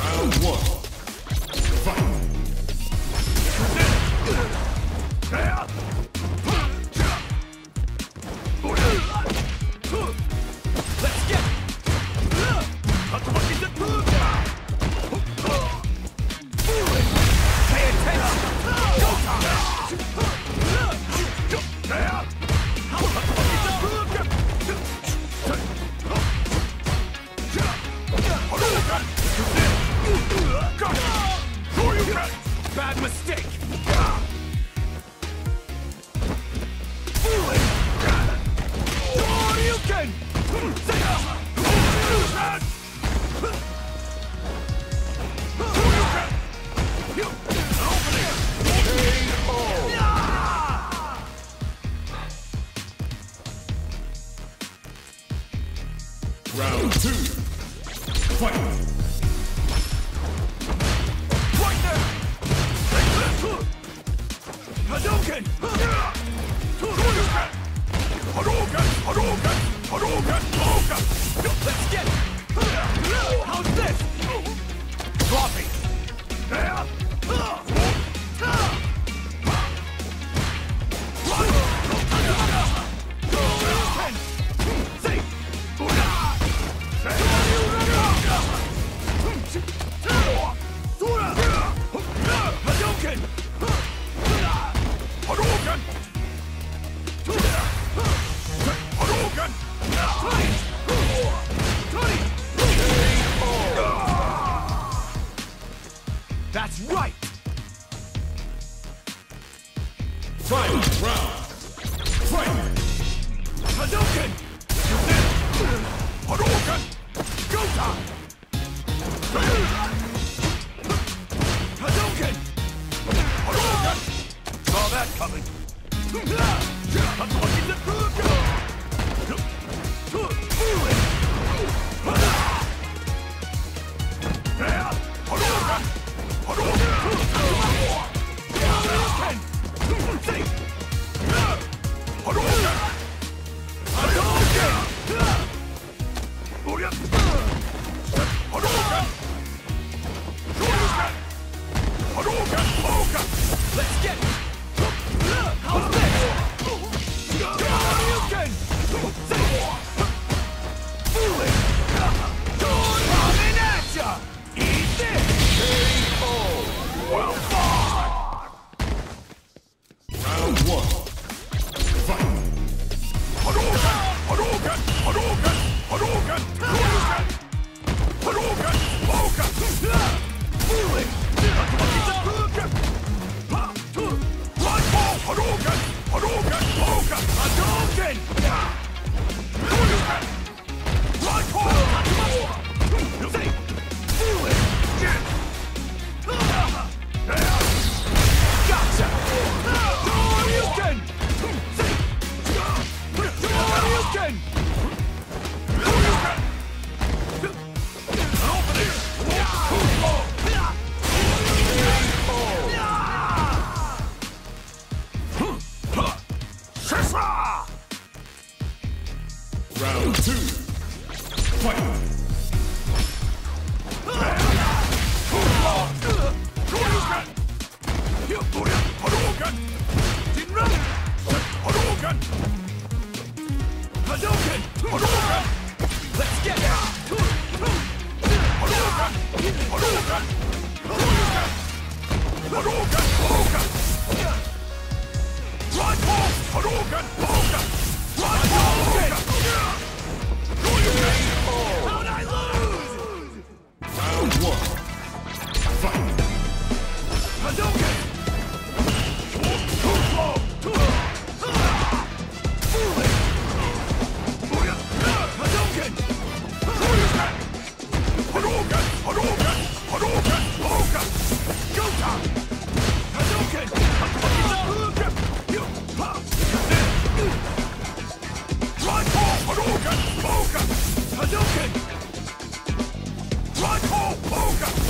Round one. Fight. Let's get pay attention. Go bad mistake. You can. Round two. Fight. Right there. Hadouken. Let's get it. How's this? Floppy. That's right! Final round. Fight. Hadouken! Hadouken! Go time! Hadouken! Hadouken! Saw that coming! Let's get it! How's this? Coming at ya! Eat this! Well fought! Round one. Fight. Hadouken! Hadouken! Hadouken! Hadouken! Hadouken! Hadouken! Hadouken! Fooling! Hadouken! Hadouken! Hadouken! Hadouken! Hadouken! Gotcha! Hadouken! Hadouken! Round two. Fight. Hadouken! Hadouken! Let's get it! Hadouken! Hadouken! Hadouken! Hadouken! Hadouken! Right pulse! Hadouken! Hadouken! Right Hadouken! How'd I lose? Round one. Fight. Hadouken! Hadouken! Hadouken! Hadouken! Hadouken! Go time! Hadouken! Hadouken! Right ball! Hadouken! Hadouken! Hadouken! Right ball! Hadouken!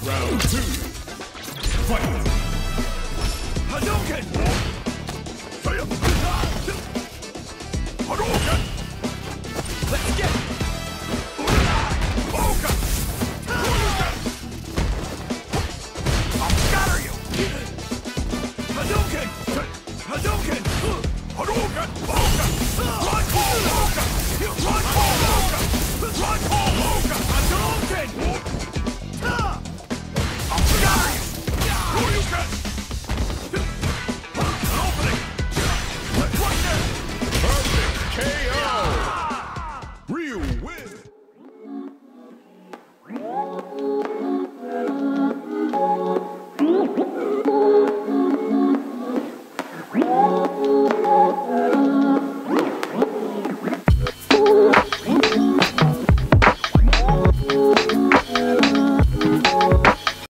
Round two. Fight!